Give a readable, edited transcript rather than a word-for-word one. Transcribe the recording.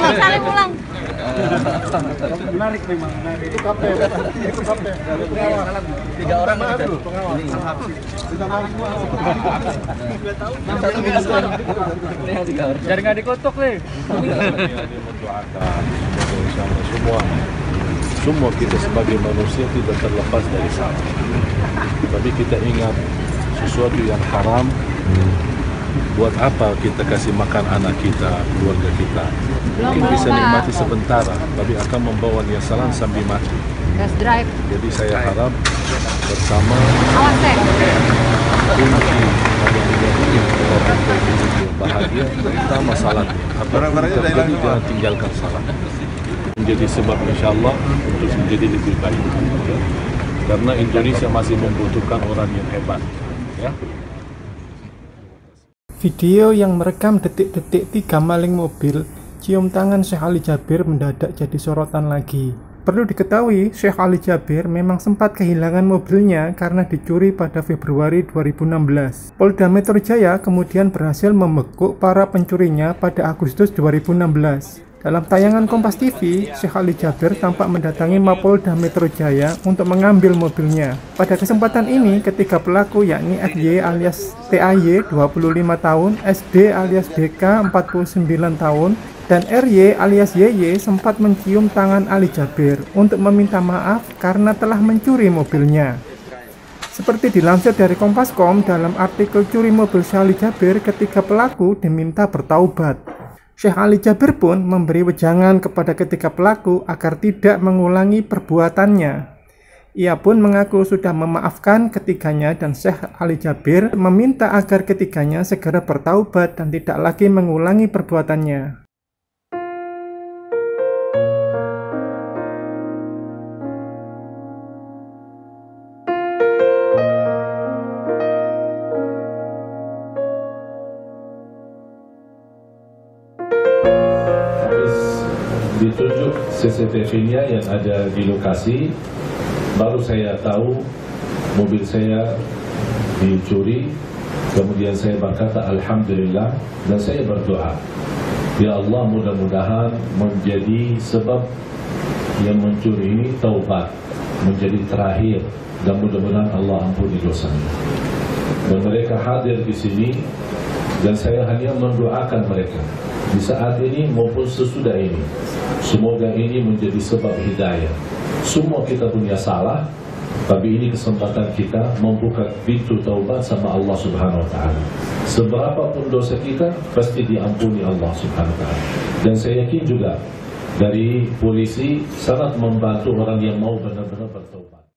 saling ulang. Menarik memang, menarik. Itu KP. Itu KP. 3 orang pengawal. Kita mau semua. 2 tahun. Jadi nggak dikutuk nih. Semua kita sebagai manusia tidak terlepas dari salah. Tapi kita ingat sesuatu yang haram. Buat apa kita kasih makan anak kita, keluarga kita? Mungkin bisa nikmati sebentar, tapi akan membawa nyesalan sambil mati. Gas drive. Jadi saya harap bersama Awas teh. kunci orang bahagia tentang masalah. Barang-barangnya terjadi jangan tinggalkan salah. Menjadi sebab insya Allah untuk menjadi lebih baik. Karena Indonesia masih membutuhkan orang yang hebat. Ya. Video yang merekam detik-detik 3 maling mobil cium tangan Syekh Ali Jabir mendadak jadi sorotan lagi. Perlu diketahui, Syekh Ali Jabir memang sempat kehilangan mobilnya karena dicuri pada Februari 2016. Polda Metro Jaya kemudian berhasil membekuk para pencurinya pada Agustus 2016. Dalam tayangan Kompas TV, Syekh Ali Jabir tampak mendatangi Mapolda Metro Jaya untuk mengambil mobilnya. Pada kesempatan ini, ketiga pelaku yakni FY alias TAY 25 tahun, SD alias DK 49 tahun, dan RY alias YY sempat mencium tangan Ali Jabir untuk meminta maaf karena telah mencuri mobilnya. Seperti dilansir dari Kompas.com dalam artikel curi mobil Syekh Ali Jabir, ketiga pelaku diminta bertaubat. Syekh Ali Jabir pun memberi wejangan kepada ketiga pelaku agar tidak mengulangi perbuatannya. Ia pun mengaku sudah memaafkan ketiganya dan Syekh Ali Jabir meminta agar ketiganya segera bertaubat dan tidak lagi mengulangi perbuatannya. Ditunjuk CCTV-nya yang ada di lokasi, baru saya tahu mobil saya dicuri. Kemudian saya berkata Alhamdulillah dan saya berdoa, ya Allah, mudah-mudahan menjadi sebab yang mencuri ini taubat, menjadi terakhir, dan mudah-mudahan Allah ampuni dosanya. Dan mereka hadir di sini dan saya hanya mendoakan mereka di saat ini maupun sesudah ini. Semoga ini menjadi sebab hidayah. Semua kita punya salah, tapi ini kesempatan kita membuka pintu taubat sama Allah Subhanahu wa Ta'ala. Seberapapun dosa kita pasti diampuni Allah Subhanahu wa Ta'ala. Dan saya yakin juga dari polisi sangat membantu orang yang mau benar-benar bertaubat.